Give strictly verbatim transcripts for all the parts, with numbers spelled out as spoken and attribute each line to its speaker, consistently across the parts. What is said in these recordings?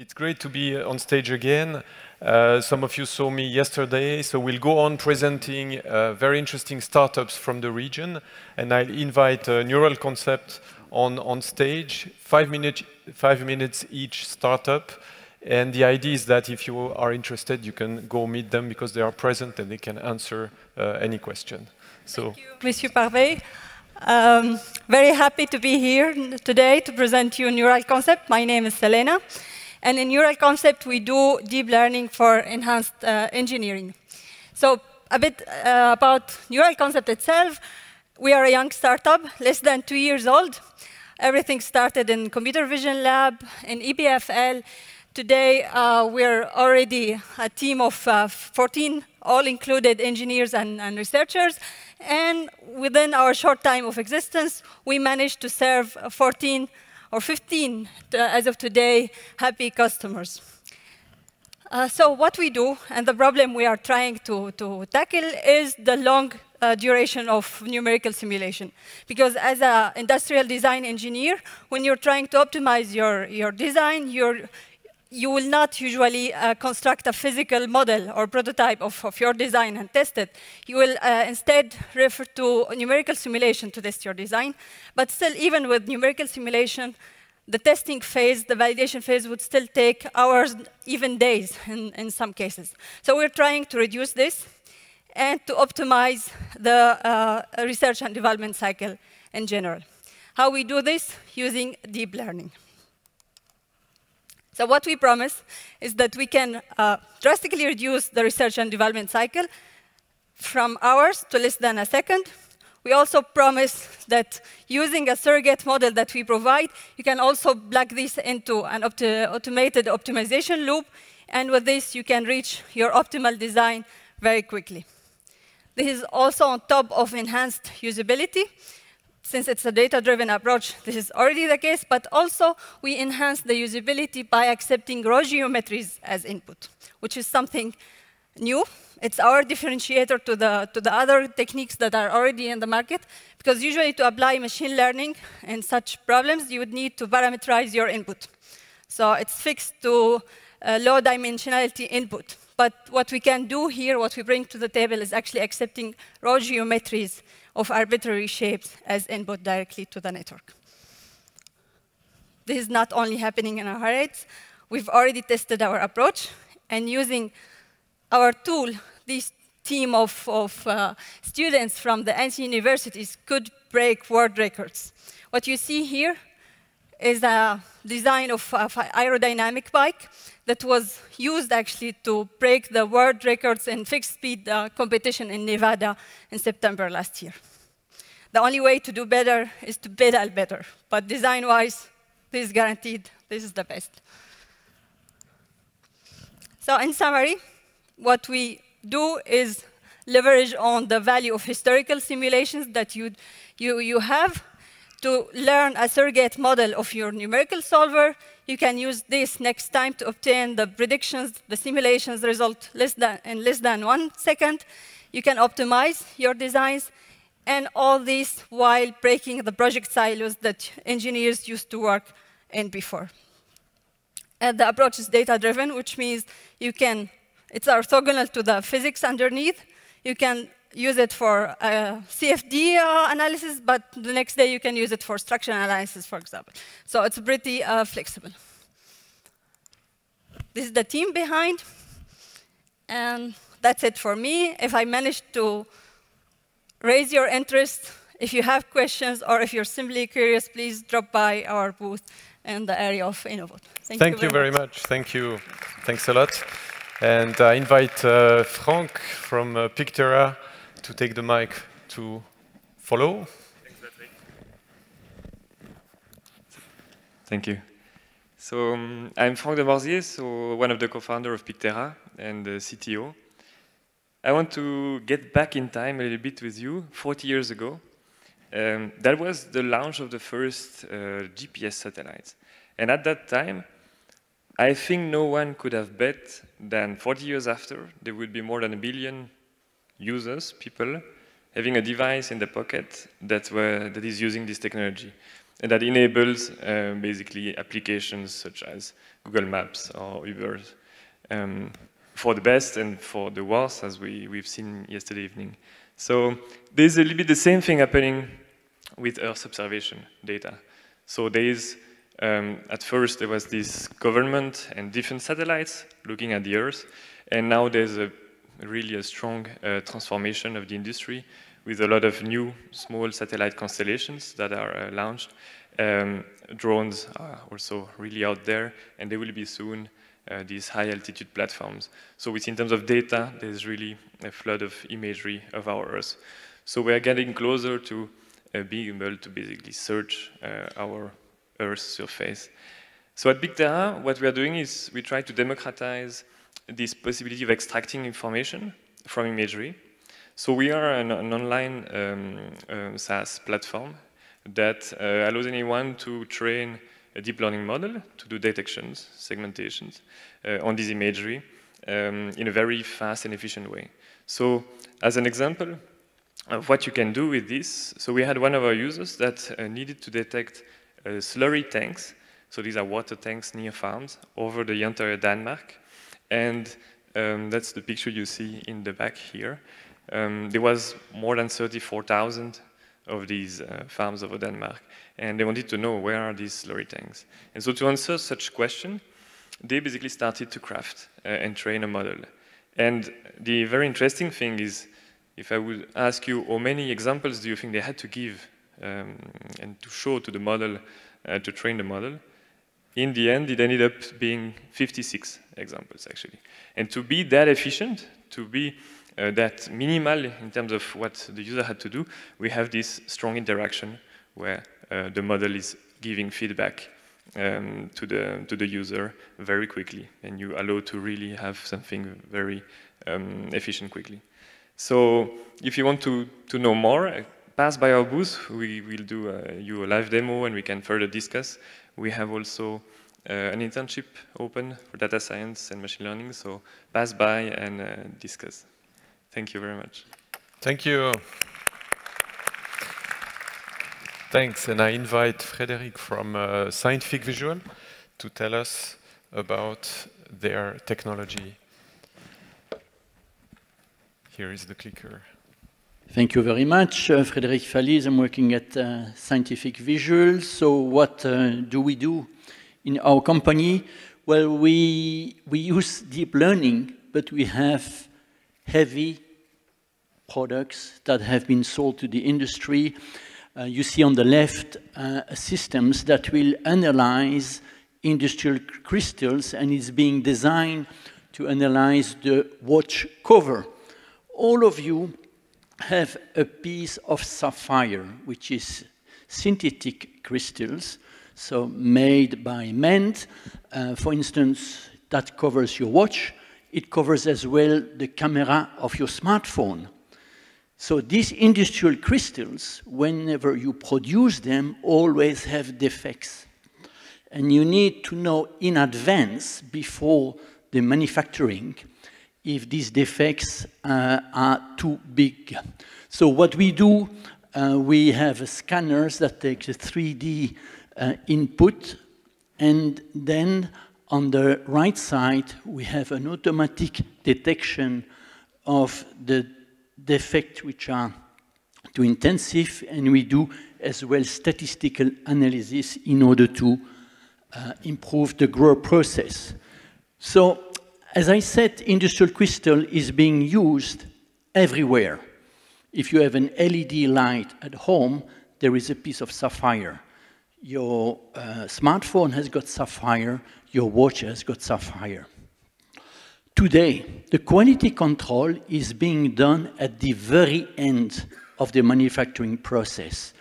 Speaker 1: It's great to be on stage again. Uh, some of you saw me yesterday, so we'll go on presenting uh, very interesting startups from the region, and I'll invite uh, Neural Concept on, on stage, five, minute, five minutes each startup, and the idea is that if you are interested, you can go meet them because they are present and they can answer uh, any question. So,
Speaker 2: Thank you, Monsieur Parvey. Um, very happy to be here today to present you Neural Concept. My name is Selena. And in Neural Concept, we do deep learning for enhanced uh, engineering. So a bit uh, about Neural Concept itself. We are a young startup, less than two years old. Everything started in computer vision lab, in E P F L. Today, uh, we're already a team of uh, fourteen, all included engineers and, and researchers. And within our short time of existence, we managed to serve fourteen or fifteen, uh, as of today, happy customers. Uh, so what we do, and the problem we are trying to, to tackle, is the long uh, duration of numerical simulation. Because as an industrial design engineer, when you're trying to optimize your, your design, you're, you will not usually uh, construct a physical model or prototype of, of your design and test it. You will uh, instead refer to numerical simulation to test your design. But still, even with numerical simulation, the testing phase, the validation phase would still take hours, even days in, in some cases. So we're trying to reduce this and to optimize the uh, research and development cycle in general. How we do this? Using deep learning. So what we promise is that we can uh, drastically reduce the research and development cycle from hours to less than a second. We also promise that using a surrogate model that we provide, you can also plug this into an opti automated optimization loop, and with this, you can reach your optimal design very quickly. This is also on top of enhanced usability. Since it's a data-driven approach, this is already the case, but also we enhance the usability by accepting raw geometries as input, which is something new. It's our differentiator to the, to the other techniques that are already in the market, because usually to apply machine learning in such problems, you would need to parameterize your input. So it's fixed to uh, low dimensionality input. But what we can do here, what we bring to the table, is actually accepting raw geometries of arbitrary shapes as input directly to the network. This is not only happening in our heads. We've already tested our approach, and using our tool, this team of, of uh, students from the ancient universities could break world records. What you see here is a design of an aerodynamic bike that was used actually to break the world records in fixed speed uh, competition in Nevada in September last year. The only way to do better is to pedal better. But design-wise, this is guaranteed. This is the best. So in summary, what we do is leverage on the value of historical simulations that you, you, you have to learn a surrogate model of your numerical solver. You can use this next time to obtain the predictions, the simulations result less than, in less than one second. You can optimize your designs, and all this while breaking the project silos that engineers used to work in before. And the approach is data-driven, which means you can, it's orthogonal to the physics underneath. You can use it for uh, C F D uh, analysis, but the next day you can use it for structural analysis, for example. So it's pretty uh, flexible. This is the team behind, and that's it for me. If I managed to raise your interest, if you have questions, or if you're simply curious, please drop by our booth in the area of Innovate. Thank,
Speaker 1: Thank you very, you very much. Thank you. Thanks a lot. And I invite uh, Frank from uh, Pictera to take the mic to follow.
Speaker 3: Thank you. So um, I'm Franck de Morzier, so one of the co-founders of Pictera and the C T O. I want to get back in time a little bit with you, forty years ago. Um, that was the launch of the first uh, G P S satellites. And at that time, I think no one could have bet that forty years after, there would be more than a billion users, people, having a device in the pocket that, were, that is using this technology. and that enables uh, basically applications such as Google Maps or Uber um, for the best and for the worst, as we, we've seen yesterday evening. So there's a little bit the same thing happening with Earth observation data. So there's, um, at first there was this government and different satellites looking at the Earth, and now there's a really a strong uh, transformation of the industry with a lot of new small satellite constellations that are uh, launched. Um, drones are also really out there, and there will be soon uh, these high-altitude platforms. So in terms of data, there's really a flood of imagery of our Earth. So we're getting closer to uh, being able to basically search uh, our Earth's surface. So at Big Terra, what we are doing is we try to democratize this possibility of extracting information from imagery. So we are an, an online um, uh, SaaS platform that uh, allows anyone to train a deep learning model to do detections, segmentations uh, on this imagery um, in a very fast and efficient way. So as an example of what you can do with this, so we had one of our users that uh, needed to detect uh, slurry tanks. So these are water tanks near farms over the entire Denmark. And um, that's the picture you see in the back here. Um, there was more than thirty-four thousand of these uh, farms over Denmark, and they wanted to know where are these slurry tanks. And so to answer such question, they basically started to craft uh, and train a model. And the very interesting thing is, if I would ask you how many examples do you think they had to give um, and to show to the model, uh, to train the model, in the end, it ended up being fifty-six examples, actually. And to be that efficient, to be uh, that minimal in terms of what the user had to do, we have this strong interaction where uh, the model is giving feedback um, to, the, to the user very quickly, and you allow to really have something very um, efficient quickly. So if you want to, to know more, uh, pass by our booth. We will do uh, you a live demo, and we can further discuss. We have also uh, an internship open for data science and machine learning, so pass by and uh, discuss. Thank you very much.
Speaker 1: Thank you. Thanks, and I invite Frédéric from uh, Scientific Visual to tell us about their technology. Here is the clicker.
Speaker 4: Thank you very much. Uh, Frédéric Falliz, I'm working at uh, Scientific Visual. So what uh, do we do in our company? Well, we, we use deep learning, but we have heavy products that have been sold to the industry. Uh, you see on the left uh, systems that will analyze industrial crystals, and it's being designed to analyze the watch cover. All of you have a piece of sapphire, which is synthetic crystals, so made by men. Uh, for instance, that covers your watch. It covers as well the camera of your smartphone. So these industrial crystals, whenever you produce them, always have defects. And you need to know in advance, before the manufacturing, if these defects uh, are too big. So what we do, uh, we have scanners that take a three D uh, input, and then on the right side, we have an automatic detection of the defects which are too intensive, and we do as well statistical analysis in order to uh, improve the grow process. So, as I said, industrial crystal is being used everywhere. If you have an L E D light at home, there is a piece of sapphire. Your uh, smartphone has got sapphire, your watch has got sapphire. Today, the quality control is being done at the very end of the manufacturing process.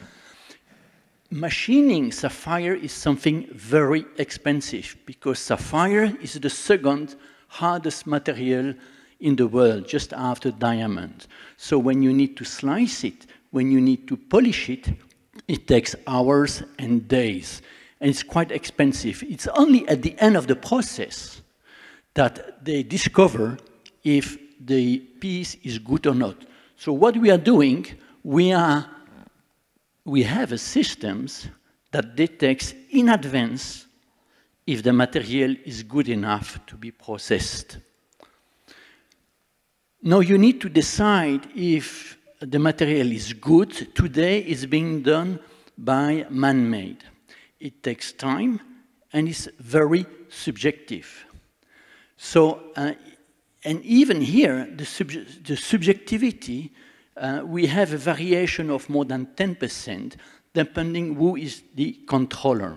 Speaker 4: Machining sapphire is something very expensive because sapphire is the second hardest material in the world, just after diamond. So when you need to slice it, when you need to polish it, it takes hours and days, and it's quite expensive. It's only at the end of the process that they discover if the piece is good or not. So what we are doing, we, are, we have a systems that detects in advance if the material is good enough to be processed. Now you need to decide if the material is good. Today it's being done by man-made. It takes time and it's very subjective. So, uh, and even here, the, sub the subjectivity, uh, we have a variation of more than ten percent, depending who is the controller.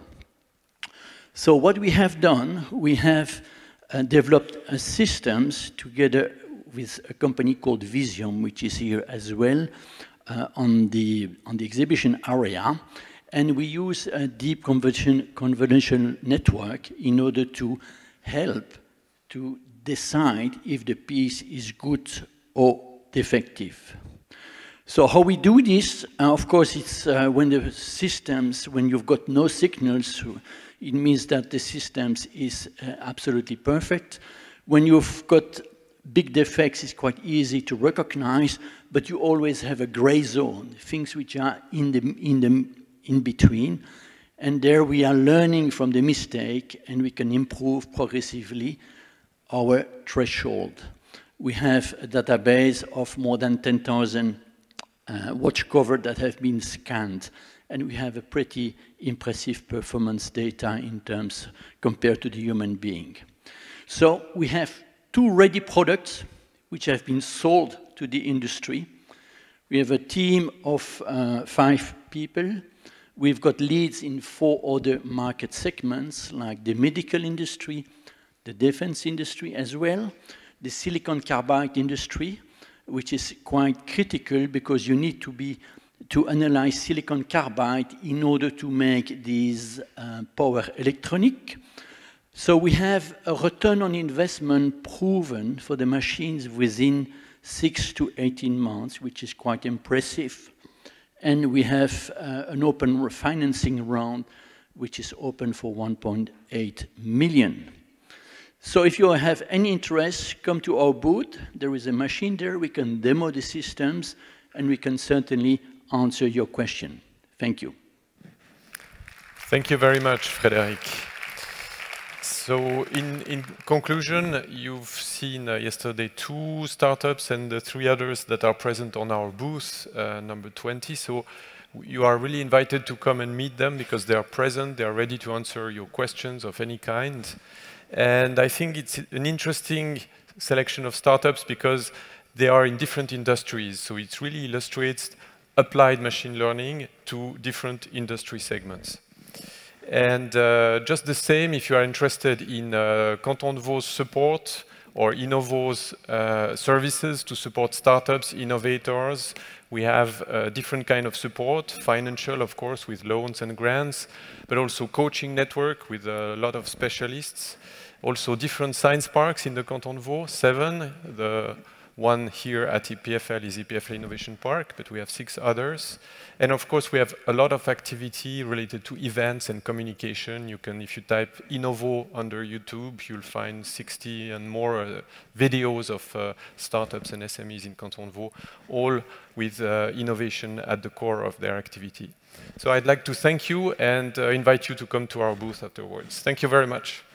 Speaker 4: So what we have done, we have uh, developed uh, systems together with a company called Visium, which is here as well uh, on, the, on the exhibition area. And we use a deep convolution, convolutional network in order to help to decide if the piece is good or defective. So how we do this, uh, of course, it's uh, when the systems, when you've got no signals, it means that the systems is uh, absolutely perfect. When you've got big defects, it's quite easy to recognize, but you always have a gray zone, things which are in the, in the in between. And there we are learning from the mistake, and we can improve progressively our threshold. We have a database of more than ten thousand uh, watch covers that have been scanned, and we have a pretty impressive performance data in terms compared to the human being. So we have two ready products which have been sold to the industry. We have a team of uh, five people. We've got leads in four other market segments, like the medical industry, the defense industry as well, the silicon carbide industry, which is quite critical because you need to be to analyze silicon carbide in order to make these uh, power electronic. So we have a return on investment proven for the machines within six to eighteen months, which is quite impressive. And we have uh, an open financing round, which is open for one point eight million. So if you have any interest, come to our booth. There is a machine there. We can demo the systems, and we can certainly answer your question. Thank you.
Speaker 1: Thank you very much, Frédéric. So in, in conclusion, you've seen uh, yesterday two startups and the three others that are present on our booth, uh, number twenty. So you are really invited to come and meet them because they are present, they are ready to answer your questions of any kind. And I think it's an interesting selection of startups because they are in different industries. So it really illustrates applied machine learning to different industry segments. And uh, just the same, if you are interested in uh, Canton de Vaud's support or Innovo's uh, services to support startups, innovators, we have a different kind of support, financial, of course, with loans and grants, but also coaching network with a lot of specialists. Also different science parks in the Canton de Vaud, seven. The one here at E P F L is E P F L Innovation Park, but we have six others. And of course, we have a lot of activity related to events and communication. You can, if you type Innovo under YouTube, you'll find sixty and more uh, videos of uh, startups and S M Es in Canton de Vaud, all with uh, innovation at the core of their activity. So I'd like to thank you and uh, invite you to come to our booth afterwards. Thank you very much.